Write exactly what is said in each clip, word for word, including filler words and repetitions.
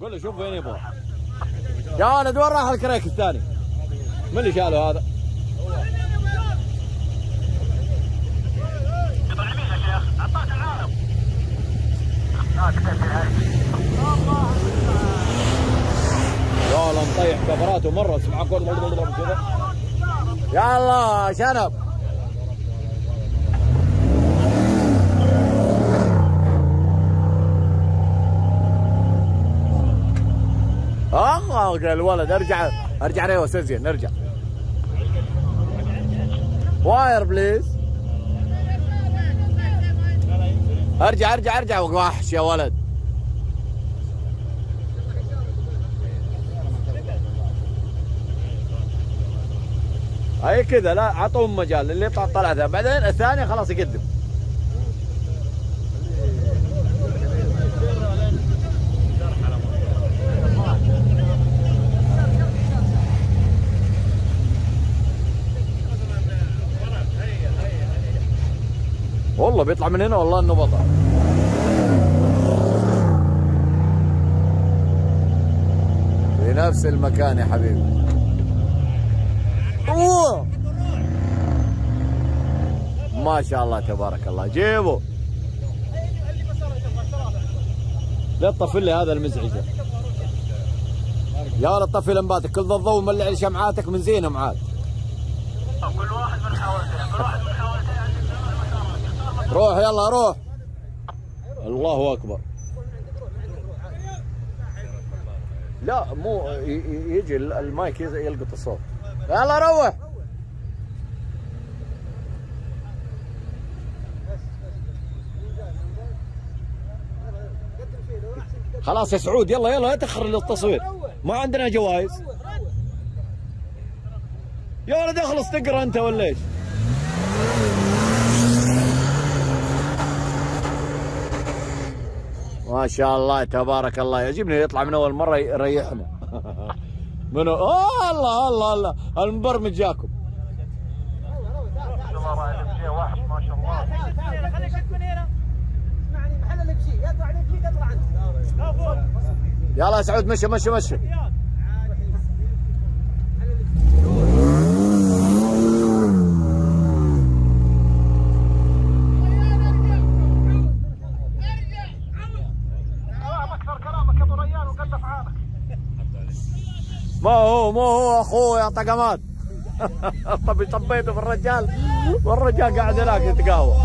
قول له شوف وين يبغى. يا ولد وين راح الكريك الثاني؟ من اللي شاله هذا؟ يا والله مطيح كفراته مره اسمع كذا. يلا شنب. اه الولد ارجع ارجع ريو سزين نرجع. واير بليز. ارجع ارجع ارجع وحش يا ولد. هاي كذا لا اعطوهم مجال اللي يطلع طلع ذا بعدين الثاني خلاص يقدم. والله بيطلع من هنا والله انه بطل. في نفس المكان يا حبيبي. اوه ما شاء الله تبارك الله. جيبه لا تطفي لي هذا المزعج يا ولد. طفي لمباتك كل ذا الضوء مولع لي شمعاتك من زينهم عاد. كل واحد من حوالتين كل واحد من حوالتين. روح يلا روح. الله اكبر. لا مو يجي المايك يلقط الصوت. يلا روح. خلاص يا سعود يلا يلا لا تاخر للتصوير ما عندنا جوائز. يا ولد اخلص تقرا انت ولا ايش؟ ما شاء الله تبارك الله. يعجبني يطلع من اول مره يريحنا. منو؟ اوه الله الله الله المبرمج جاكم. وحش ما شاء الله. خليك من هنا. اسمعني محل اللي بشي يطلع اللي بشي يطلع عنده. يلا يا سعود مشي مشي مشي. ما هو ما هو اخوي طقمات. طبي طبيته في الرجال والرجال قاعد هناك يتقهوى.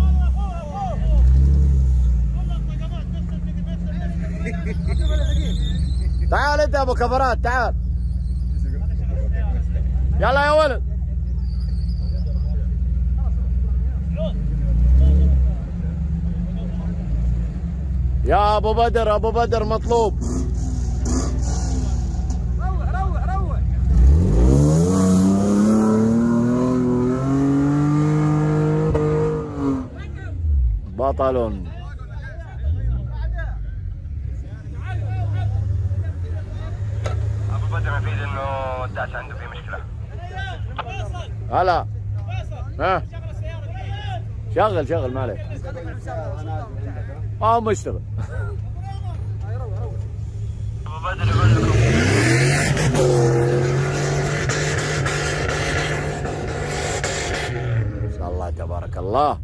تعال انت يا ابو كفرات تعال. يلا يا ولد. يا ابو بدر ابو بدر مطلوب. بطل. ابو بدر يفيد انه الدعس عنده في مشكله. هلا ها شغل شغل ما عليك. اه مشتغل. ابو بدر يقول لكم ما شاء الله تبارك الله.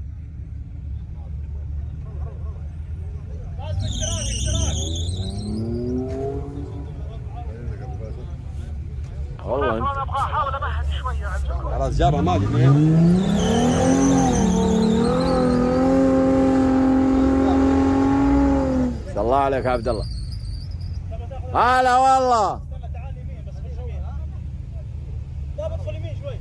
والله انا ابغى احاول امهد شويه. خلاص جابها ما ادري. ما شاء الله عليك يا عبد الله. هلا والله. تعال يمين بس شوي ها. لا بدخل يمين شوي.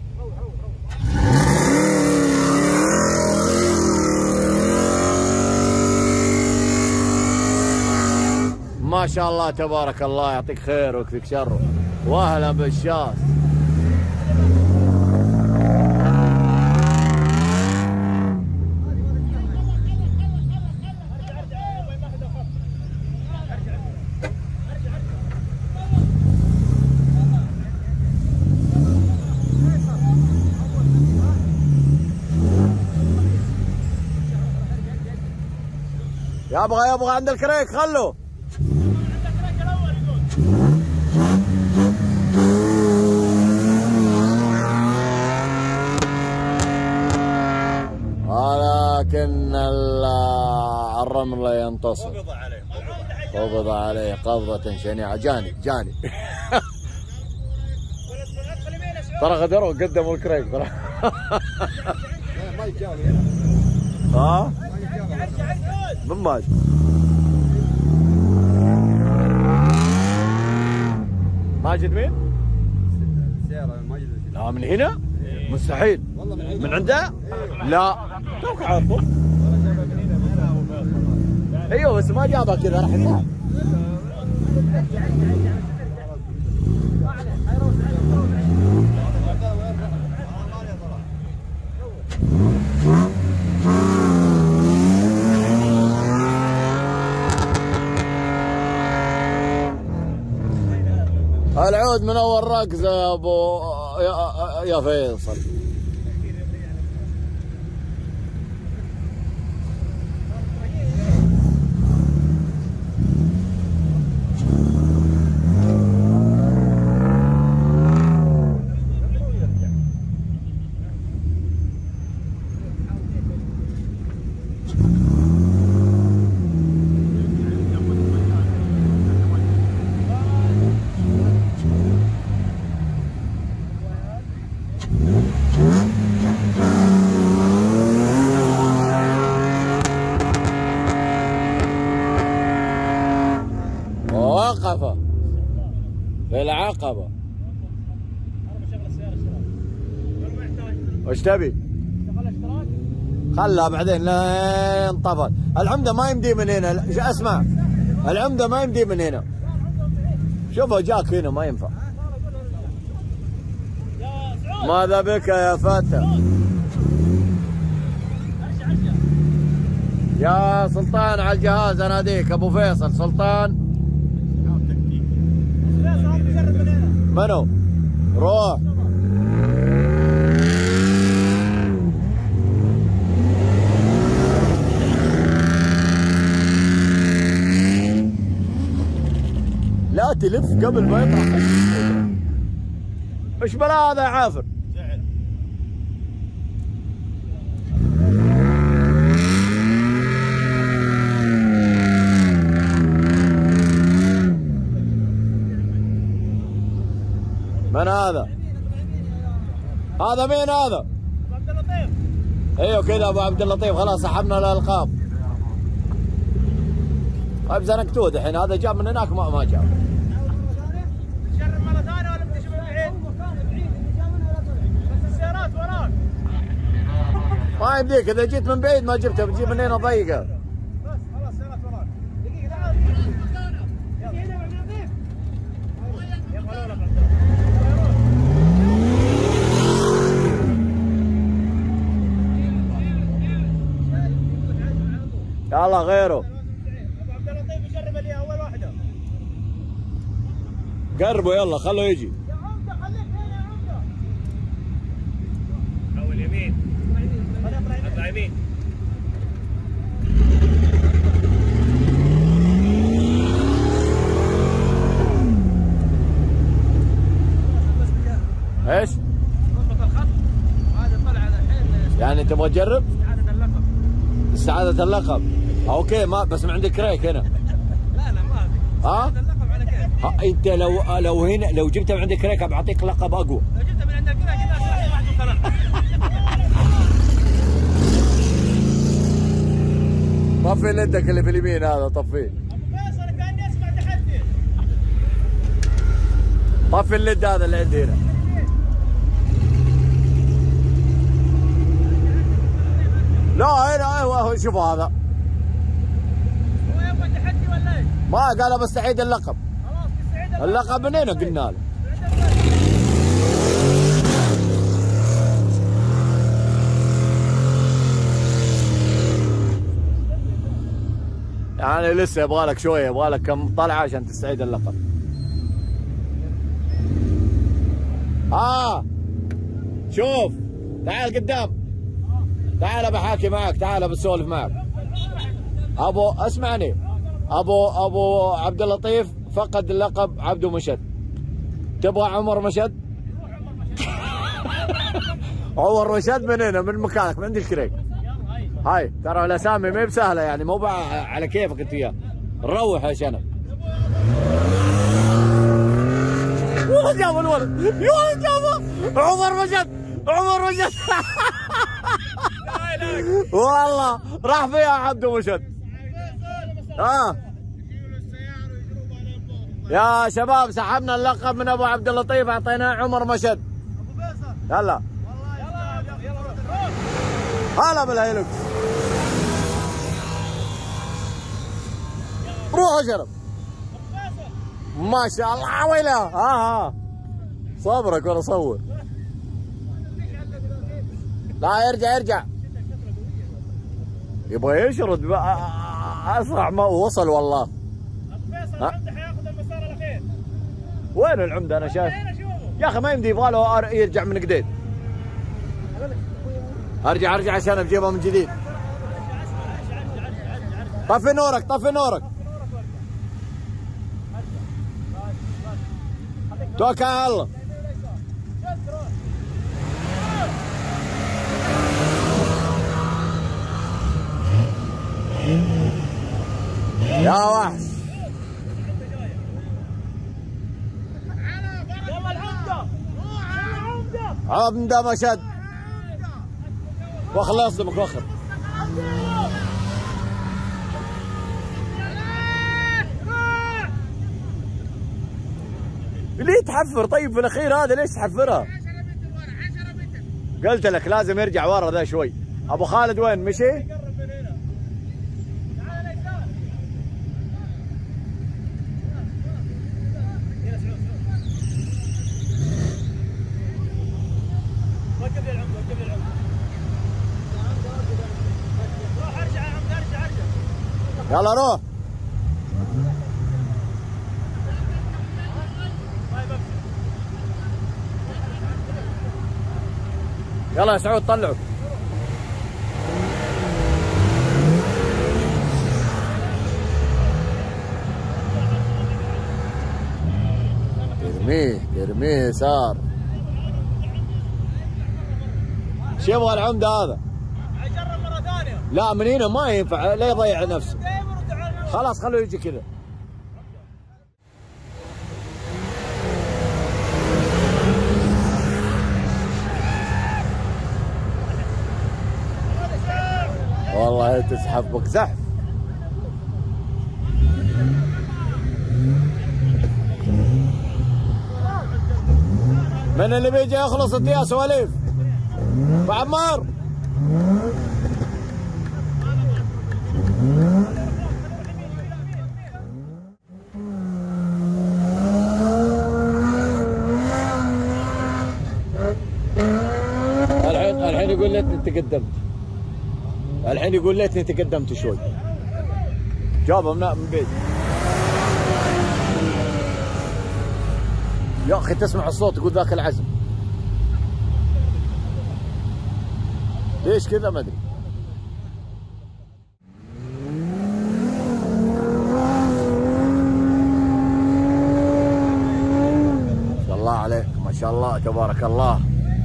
ما شاء الله تبارك الله يعطيك خير ويكفيك شره. واهلا بالشاس. يبغى يبغى عند الكريك خلوا. لكن الرمل ينتصر. قبض عليه قبض عليه قبضة شنيعة. جاني جاني ترى غدروا قدموا الكريك ترى. ما يجاوب ها؟ من ماجد ماجد مين؟ السيارة ماجد. لا من هنا؟ مستحيل. والله من من عنده؟ لا توك عارفه. ايوه بس ما جابها كذا راح يصعب. العود من اول ركزه يا ابو يا, يا فيصل. وقف في العقبة. وش تبي؟ خلها بعدين لا انطفت. العمدة ما يمدي من هنا. اسمع العمدة ما يمدي من هنا. شوفه جاك هنا ما ينفع. ماذا بك يا فتى؟ يا سلطان على الجهاز اناديك. ابو فيصل سلطان. منو؟ روح. لا تلف قبل ما يطلع. ايش بلا هذا يا عافر؟ من هذا؟ هذا مين هذا؟ ابو عبد اللطيف. ايوه كذا ابو عبد اللطيف. خلاص سحبنا الالقاب. طيب زنقتوه الحين. هذا جاب من هناك ما ما جاب. تجرب مرة ثانية ولا بتجيب من بعيد؟ بس السيارات وراك. ما يمديك اذا جيت من بعيد ما جبتها بتجيب من هنا ضيقه. بس خلاص السيارات وراك. دقيقة تعال. يلا هنا عبد اللطيف. يلا هلا يلا غيره. ابو عبد اللطيف يجرب اللي اول واحدة. قربوا يلا خلوه يجي. يا عمدة خليك هنا يا عمدة. حول يمين. اطلع يمين. ايش؟ اضبط الخط. هذا طلع الحين يعني تبغى تجرب؟ استعادة اللقب. استعادة اللقب. اوكي ما بس ما عندك كريك هنا. لا لا ما في. ها؟ اللقب على كيف؟ ها انت لو لو هنا لو جبتها من عندك كريك بعطيك لقب اقوى. لو جبتها من عندك كذا كذا اسرع واحد وثلاثة. طفي لدك اللي في اليمين هذا طفيه. ابو فيصل كاني اسمع تحدي. طفي اللد هذا اللي عندي هنا. لا هنا ايوه شوفوا هذا. هو يبغى تحدي ولا ايش؟ ما قال بستعيد اللقب. خلاص تستعيد اللقب من هنا قلنا له. يعني لسه يبغى لك شويه. يبغى لك كم طلعه عشان تستعيد اللقب. اه شوف تعال قدام. تعال بحاكي معك. تعال بسولف معك. ابو اسمعني. ابو ابو عبد اللطيف فقد اللقب عبده مشد. تبغى عمر مشد؟ عمر مشد من هنا من مكانك من عند الكريك. هاي ترى الاسامي ما بسهله يعني، مو على كيفك انت وياه. نروح يا شنب. والله جاب الولد، يا ولد جابه عمر مجد، عمر مجد. والله راح فيها عبده مشد. اه يا شباب سحبنا اللقب من ابو عبد اللطيف، اعطيناه عمر مشد. يلا هلا بالهيلوكس. روح يا شرف. ما شاء الله ويلا. ها ها صبرك وانا اصور. لا يرجع يرجع يبغى يشرد بقى اسرع ما وصل والله. ابو فيصل العمده حياخذ المسار الاخير. وين العمده؟ انا شايف يا اخي ما يمدي، يبغى له يرجع من جديد. ارجع ارجع عشان بجيبها من جديد. طفي نورك طفي نورك. توكل على الله. يا وحش يلا العمده، العمده عمده مشد. وخر اصدمك وخر. ليه تحفر طيب في الاخير هذا؟ ليش تحفرها؟ قلت لك لازم يرجع ورا ذا شوي. ابو خالد وين مشي؟ وقف يا العمده، وقف يا العمده. روح ارجع يا عمده، ارجع ارجع. يلا روح. يلا يا سعود طلعوا. ارميه ارميه يسار. ايش يبغى العمده هذا؟ اجرب مره ثانيه. لا من هنا ما ينفع، لا يضيع نفسه. خلاص خلوه يجي كذا. والله تسحب بك زحف. من اللي بيجي يخلص انت يا سواليف؟ ابو عمار. الحين الحين يقول ليتني تقدمت. الحين يقول ليتني تقدمت شوي. جابها من بيت. يا اخي تسمع الصوت يقول ذاك العزم. ليش كذا ما ادري. ما شاء الله عليك، ما شاء الله تبارك الله.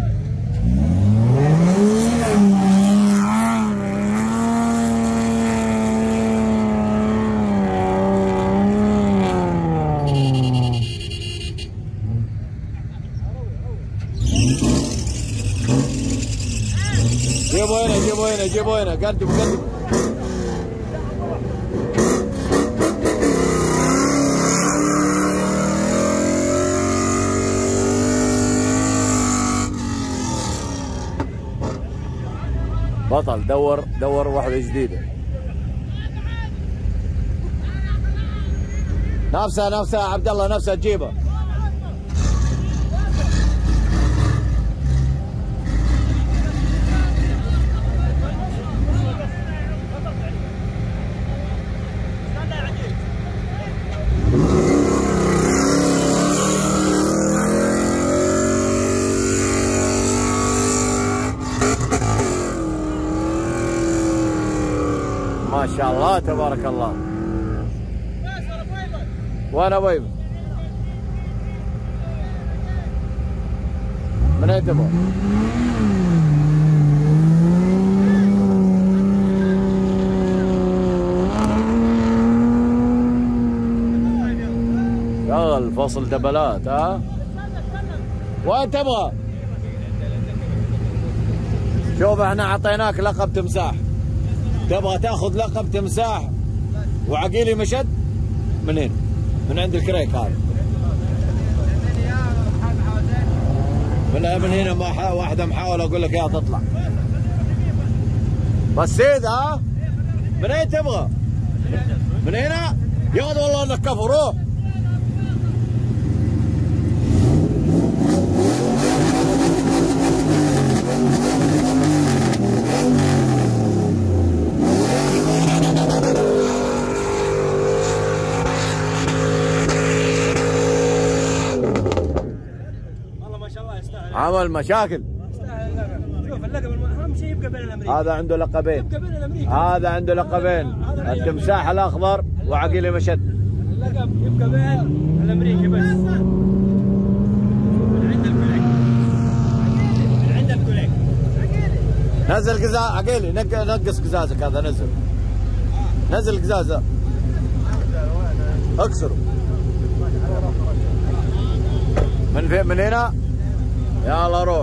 جيبوا هنا جيبوا هنا جيبوا هنا قدموا قدموا. بطل دور دور واحدة جديدة. نفسها نفسها عبد الله نفسها تجيبها. ما شاء الله تبارك الله. وين ابو ايمن؟ من اين تبغى؟ دبل فصل دبلات. ها وين تبغى؟ شوف احنا اعطيناك لقب تمساح، تبغى تاخذ لقب تمساح وعقيلي مشد منين؟ من عند الكريك هذا. من من هنا ما واحده محاوله اقول لك يا تطلع. بس سيد ها؟ من اين تبغى؟ من هنا؟ ياض والله انك كفو. روح. عمل مشاكل. شوف اللقب اهم شيء يبقى بين الامريكي. هذا عنده لقبين. يبقى بين الامريكي. هذا عنده لقبين، التمساح الاخضر وعقيلي مشد. اللقب يبقى بين الامريكي بس. من عند الكوليك. من عند الكوليك. نزل قزاز عقيلي، نقص قزازك هذا. نزل نزل القزاز ذا، اكسره. من فين؟ من هنا؟ يلا روح.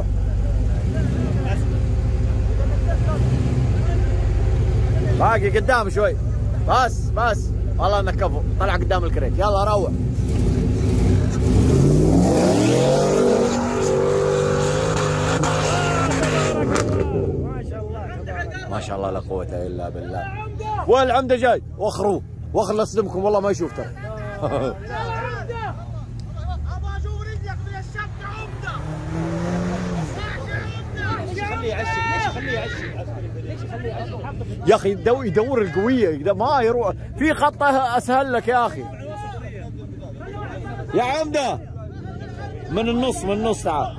باقي قدام شوي. بس بس والله انك كفو. طلع قدام الكريك. يلا روح. ما شاء الله ما شاء الله لا قوة الا بالله. والعمدة جاي. وخروه وخر اصدمكم والله ما يشوف ترى. يا اخي يدور القويه ما يروح في خطه اسهل لك يا اخي. يا عمده من النص من النص تعال.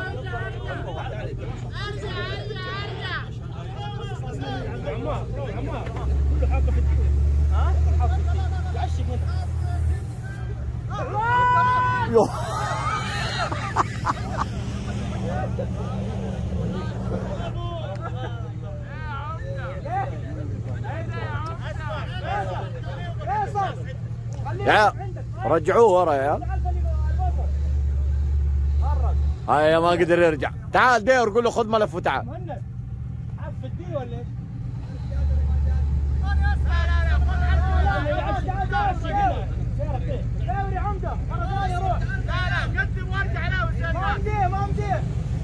يا رجعوه ورا يا. هاي ما قدر يرجع. تعال دير قول له خذ ملف وتعال. مهند حاب تديه ولا ايش؟ دوري عمده مره ثانيه روح. لا لا قدم وارجع له. ما مديه ما مديه.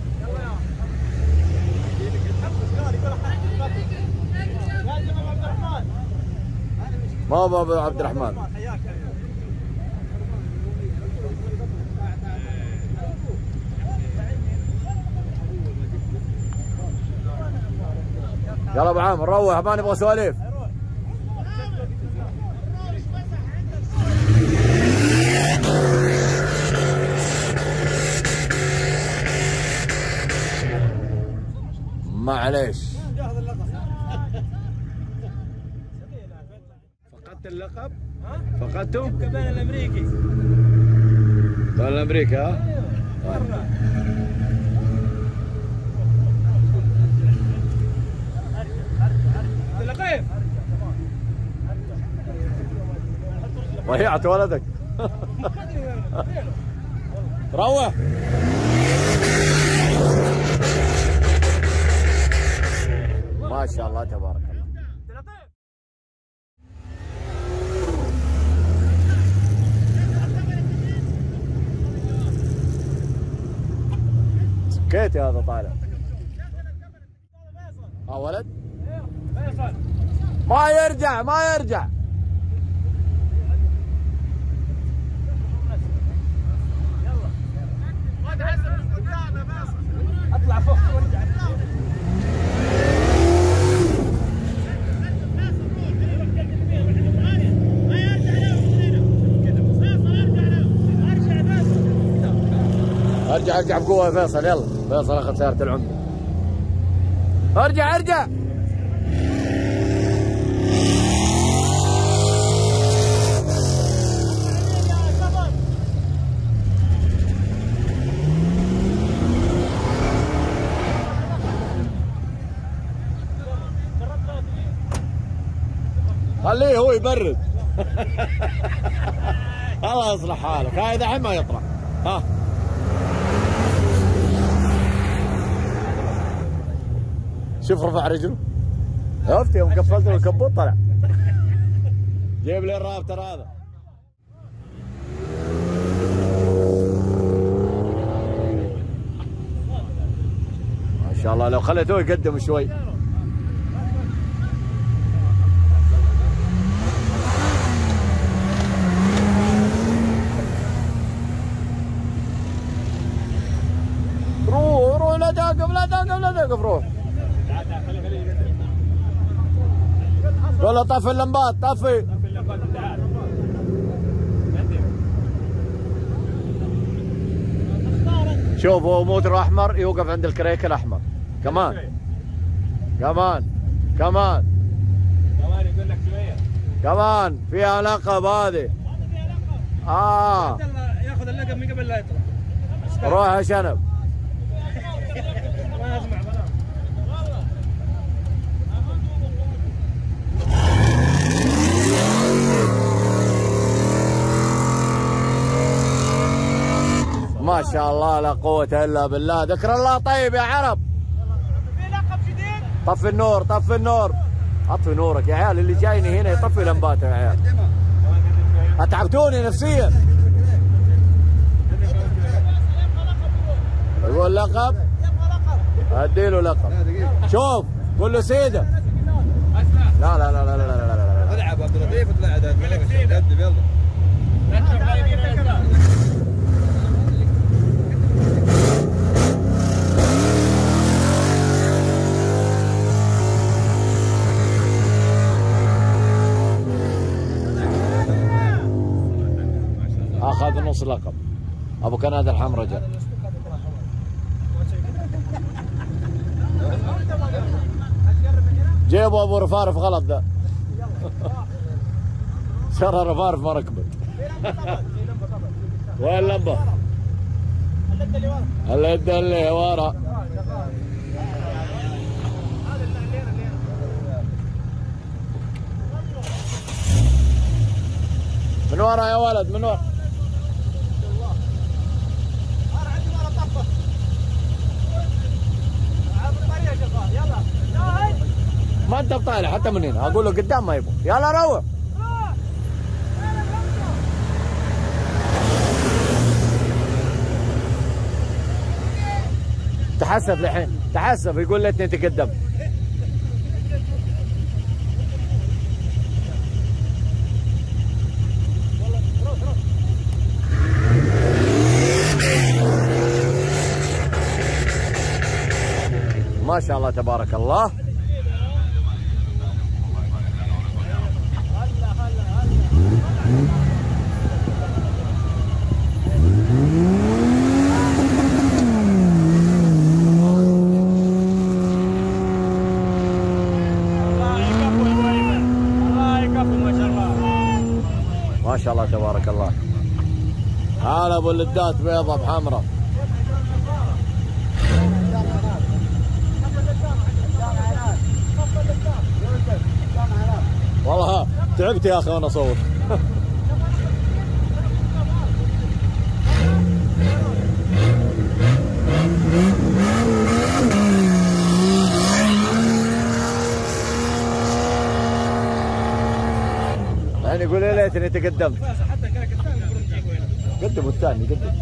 ما هو ابو عبد الرحمن. يلا ابو عامر روح ما نبغى سواليف. معليش. فقدت اللقب؟ فقدته؟ يبقى بين الامريكي. بين الامريكي ها؟ لقيف ضيعت ولدك. روح. ما شاء الله تبارك الله. سكيتي هذا طالع. ها ولد؟ ما يرجع ما يرجع. اطلع فوق وارجع. ارجع ارجع بقوه يا فيصل. يلا فيصل اخذ سياره العمده. ارجع ارجع. خليه هو يبرد. الله يصلح حالك. هاي دحين ما يطلع. ها شوف رفع رجله. شفت يوم قفلت له الكبوت طلع. جيب لي الرابتر هذا. ما شاء الله لو خليتوه يقدم شوي. روح روح لا توقف لا توقف لا توقف روح. قول له طفي اللمبات طفي. شوف هو موتر احمر يوقف عند الكريك الاحمر. كمان كمان كمان كمان يقول لك شويه كمان فيها لقب هذه. اه ياخذ اللقب من قبل لا يطلع. روح يا شنب. ما اسمع بلا. ما شاء الله لا قوة الا بالله. ذكر الله طيب يا عرب. في لقب جديد. طفي النور طفي النور. اطفي نورك يا عيال. اللي جايني هنا يطفي لمباته يا عيال. اتعبتوني نفسيا. يقول لقب. اديله لقب. شوف قول له سيده. لا لا لا لا لا لا لا. العب عبد اللطيف اطلع قدم يلا. لا تشوف لا يمين ولا يسار. اخذ نص لقب. ابو كنادة الحمراء جاء. جيبوا ابو رفارف غلط ذا. شرى رفارف ما ركبت. وين اللمبه؟ اللد اللي ورا. من ورا يا ولد من ورا. ما انت بطالع حتى من هنا. اقول له قدام ما يبغى. يلا روح. تحسف الحين تحسف. يقول ليتني تقدمت. ما شاء الله تبارك الله. ما شاء الله تبارك الله. هذا ابو اللدات بيضة بحمراء. والله تعبت يا اخي وانا اصور. يعني يقول لي ليتني تقدمت. قدموا الثاني قدم.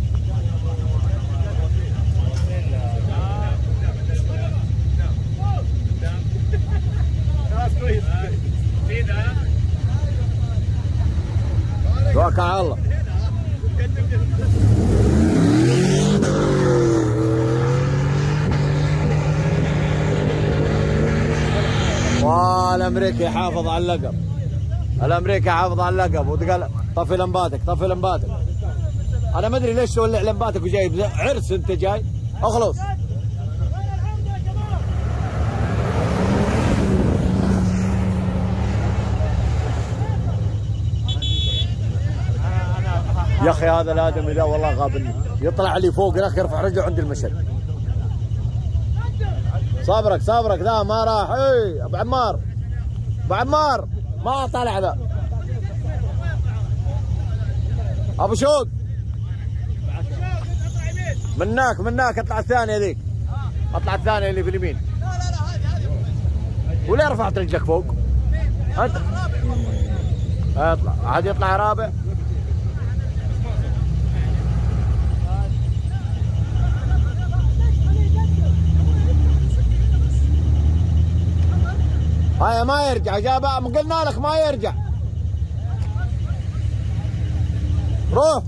توكل على الله. والامريكي يحافظ على اللقب. الامريكي حافظ على اللقب وقال طفي لمباتك طفي لمباتك. انا ما ادري ليش تولع لمباتك وجايب عرس انت جاي. اخلص. يا اخي هذا الادمي ذا والله غابني. يطلع لي فوق يا اخي يرفع رجله عند المشهد. صبرك صبرك ذا ما راح. اي ابو عمار ابو عمار ما طلع ذا. ابو شوق مناك مناك اطلع الثانيه ذيك، اطلع الثانيه اللي في اليمين. لا لا لا هذه هذه. وليه رفعت رجلك فوق؟ انت اطلع عاد يطلع رابع. هاي ما يرجع، جاب قلنا لك ما يرجع. روح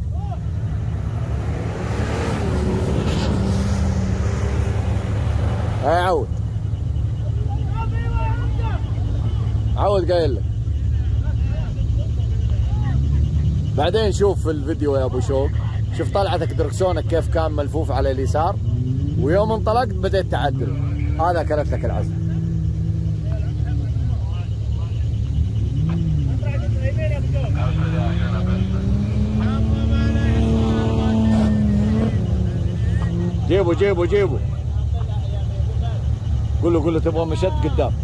هاي عود عود قايل لك. بعدين شوف في الفيديو يا ابو شوق، شوف طلعتك دركسونك كيف كان ملفوف على اليسار، ويوم انطلقت بديت تعدل، هذا كلت لك العزم. جيبوا جيبوا جيبوا، قول له قول له تبغى مشد قدام.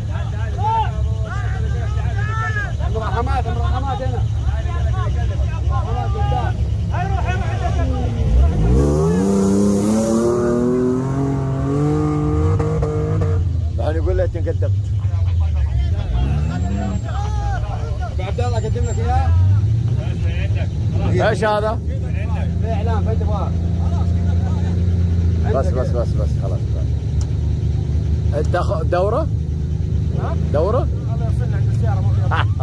المراحمات المراحمات هنا. المراحمات قدام. هاي روح هنا عندك. يعني يقول لي انت قدمت. ابو عبد الله اقدم لك اياه. ايش هذا؟ في اعلان فين تبغاه؟ بس بس بس بس خلاص. انت دورة؟ دورة؟ الله يوصلنا عند السيارة مو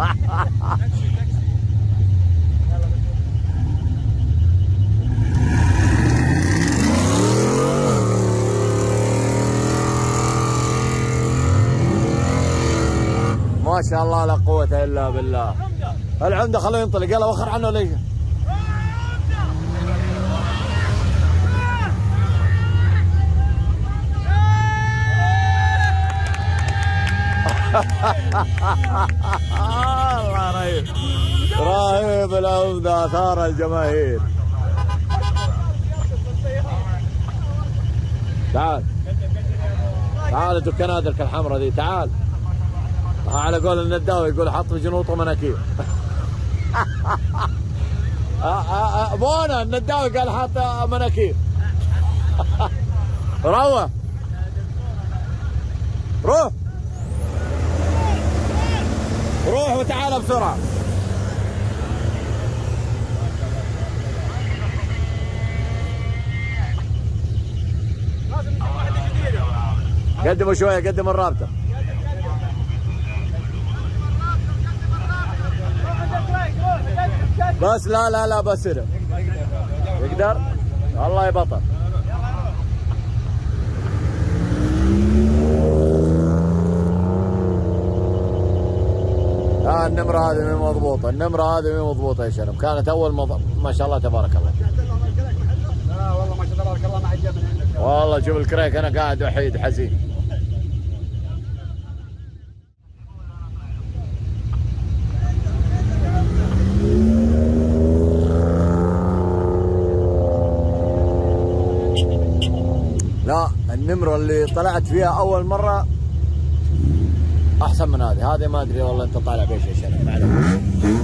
ما شاء الله لا قوة الا بالله. العمدة خليه ينطلق، يلا وخر عنه ليش؟ الله رهيب رهيب العمدة، اثار الجماهير. تعال تعال انتوا الكنادرك الحمراء ذي، تعال. على قول النداوي يقول حط جنوطه مناكير. بونا النداوي قال حط مناكير. روح روح روح وتعال بسرعة. قدموا شوية، قدم الرابطة. بس لا لا لا بس هنا يقدر. الله يبطل. لا النمرة هذه مو مضبوطة، النمرة هذه مو مضبوطة يا شنب، كانت أول مض... ما شاء الله تبارك الله. لا والله ما شاء الله تبارك الله ما عجب من عندك. والله شوف الكريك أنا قاعد وحيد حزين. لا النمرة اللي طلعت فيها أول مرة أحسن من هذه، هذه ما أدري والله أنت طالع بإيش يا شنب، ما عليك.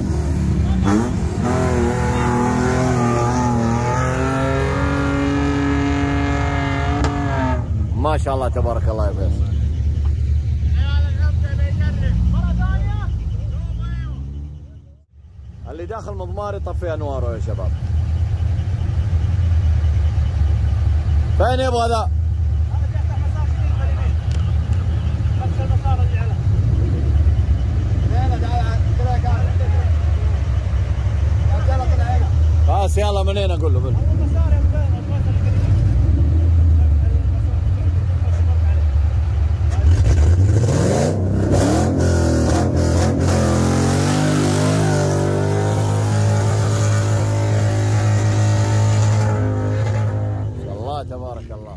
ما شاء الله تبارك الله يا فيصل. اللي داخل مضماري طفي أنواره يا شباب. فين يبغى ذا؟ بس يلا من هنا اقول له من ما شاء الله تبارك الله.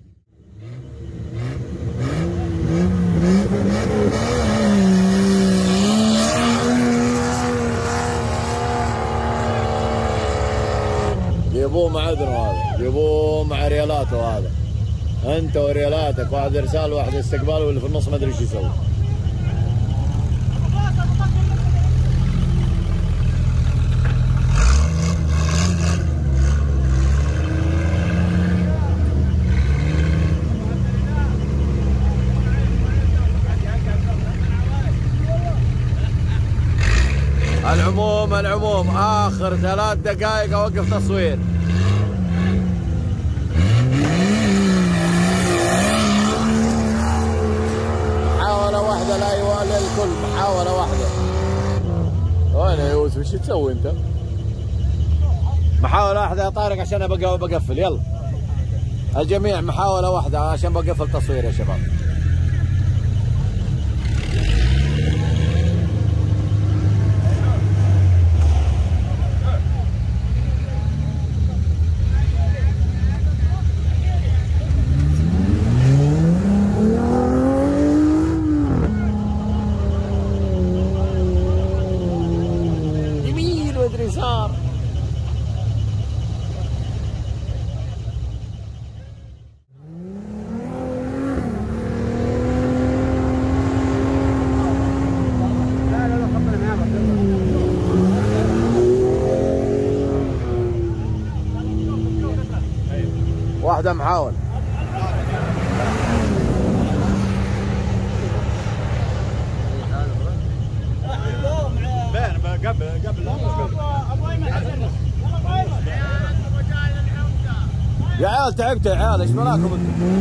جيبوه مع اذنه هذا، جيبوه مع ريالاته هذا. انت وريالاتك، واحد ارسال واحد استقبال، واللي في النص ما ادري ايش يسوي. العموم العموم اخر ثلاث دقائق اوقف تصوير. محاولة واحدة لا يوالي الكل، محاولة واحدة. وين يا يوسف ايش تسوي انت؟ محاولة واحدة يا طارق عشان ابقى بقفل. يلا الجميع محاولة واحدة عشان بقفل تصوير يا شباب. يمين وادري يسار. واحدة محاولة. قبل قبل يا عيال تعبت يا عيال، ايش بلاكم انتم؟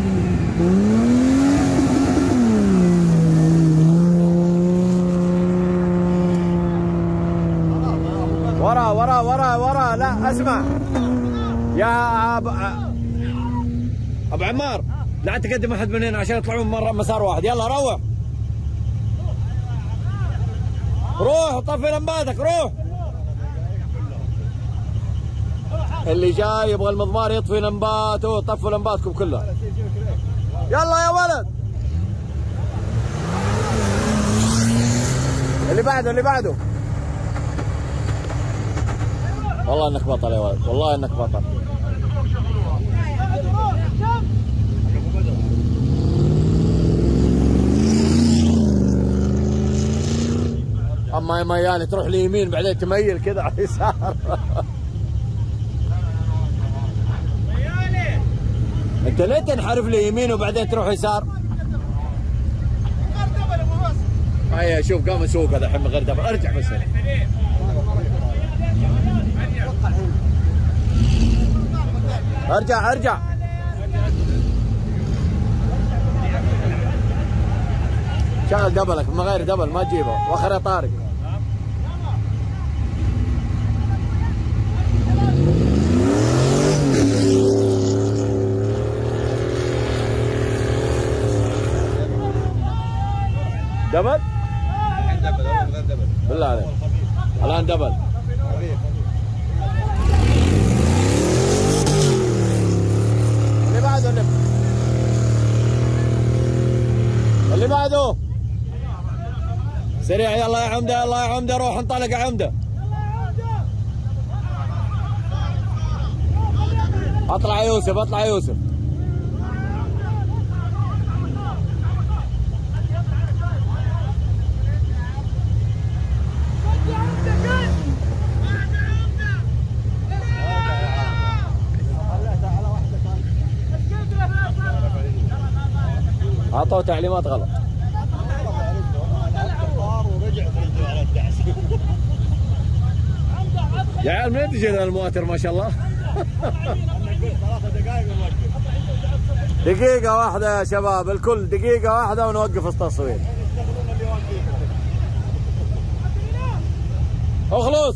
ورا ورا ورا ورا. لا اسمع يا ابو ابو عمار، لا تقدم احد من هنا عشان يطلعون مرة مسار واحد. يلا روح روح طفي لمباتك روح. اللي جاي يبغى المضمار يطفي لمباته، طفوا لمباتكم كلها. يلا يا ولد. اللي بعده اللي بعده. والله انك بطل يا ولد، والله انك بطل. اما يا مياني تروح ليمين بعدين تميل كذا على اليسار. انت ليه تنحرف ليمين وبعدين تروح يسار؟ هيا شوف قام يسوق هذا الحين من غير دبل. ارجع بس هنا. ارجع ارجع. شغل دبلك من غير دبل ما تجيبه. واخر يا طارق. دبل؟ دبل غير دبل. بالله عليك. الان دبل. اللي بعده اللي اللي بعده. سريع يلا يا عمده يلا يا عمده روح انطلق يا عمده. اطلع يا يوسف اطلع يا يوسف. اعطوه تعليمات غلط. يا عيال منين تجي ذا المواتر ما شاء الله؟ دقيقة واحدة يا شباب الكل، دقيقة واحدة ونوقف التصوير. اخلص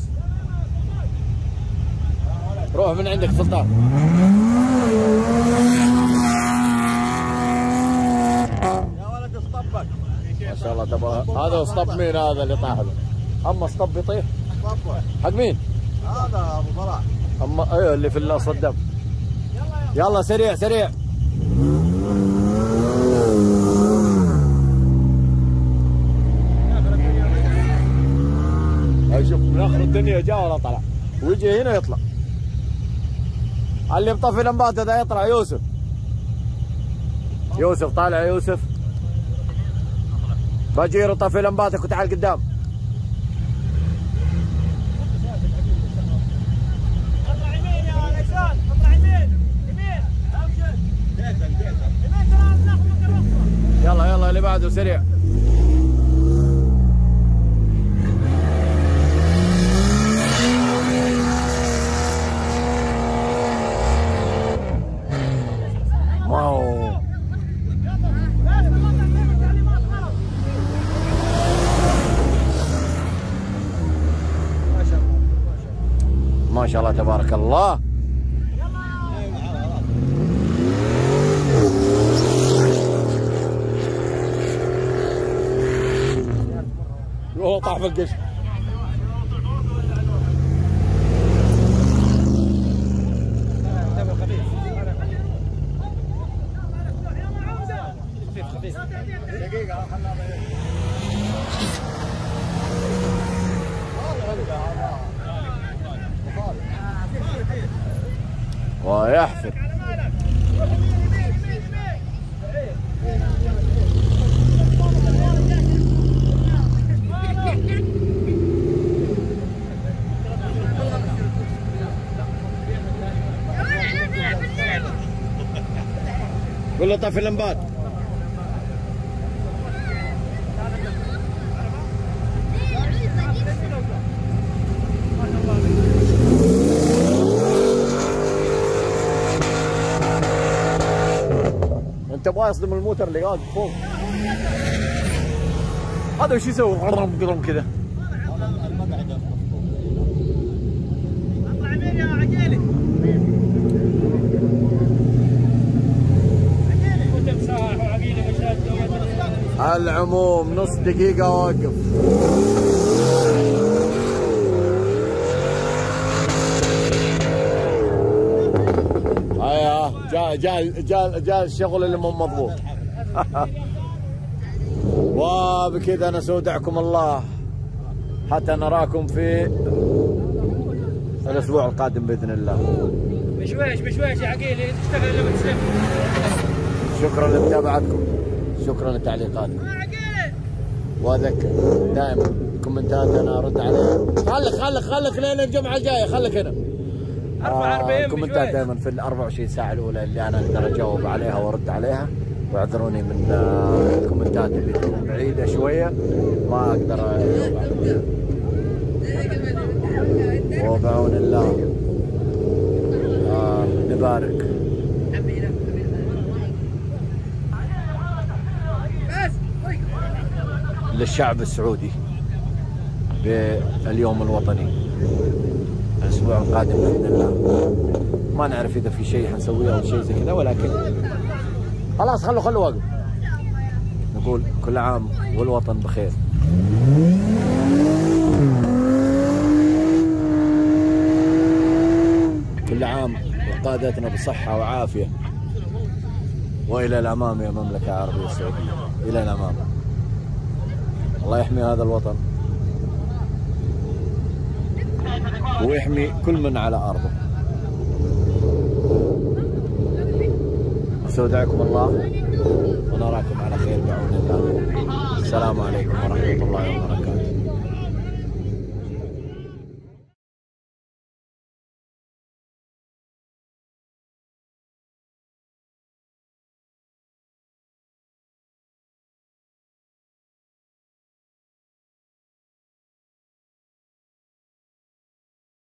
روح من عندك سلطان. ما شاء الله تبغى هذا اسطب مين هذا اللي طاح له؟ اما اسطب يطيح؟ حق مين؟ هذا ابو فرح. اما ايوه اللي في الصدام. يلا سريع سريع. هاي شوف من اخر الدنيا جاء ولا طلع ويجي هنا يطلع. اللي مطفي لمباته ذا يطلع. يوسف يوسف طالع يوسف. بجير طفي لمباتك وتعال قدام. اطلع يمين يا ليسان اطلع يمين يمين ابشر يمين ترى ناخذ الرصه. يلا يلا اللي بعده سريع. ما شاء الله تبارك الله. وهو طاح في القش. دقيقة خلنا ويحفر. قول له طفي اللمبات. انت ابغى يصدم الموتر اللي قاعد فوق. هذا وش يسوي؟ قرم قرم كذا. اطلع يمين يا عقيلي. العموم نص دقيقة واقف. ايوه جاء جاء جاء جاء الشغل اللي مو مضبوط. وبكذا نستودعكم الله حتى نراكم في الاسبوع القادم باذن الله. مشويش مشويش يا عقيلي تشتغل لما تسلم. شكرا لمتابعتكم، شكرا لتعليقاتكم، واذكر دائما كومنتات انا ارد عليها. خليك خليك خليك لين الجمعه الجايه، خليك هنا. آه كومنتات دائما في ال أربعة وعشرين ساعه الاولى اللي انا اقدر اجاوب عليها وارد عليها، واعذروني من آه الكومنتات اللي تكون بعيده شويه ما اقدر اجاوب عليها. وبعون الله آه نبارك للشعب السعودي باليوم الوطني الاسبوع القادم باذن الله. ما نعرف اذا في شيء حنسويه او شيء زي كذا، ولكن خلاص خلوا خلوا واقف. نقول كل عام والوطن بخير. كل عام وقادتنا بصحة وعافية، وإلى الأمام يا مملكة العربية السعودية، إلى الأمام. الله يحمي هذا الوطن ويحمي كل من على أرضه. استودعكم الله ونراكم على خير بعون الله. السلام عليكم ورحمة الله وبركاته.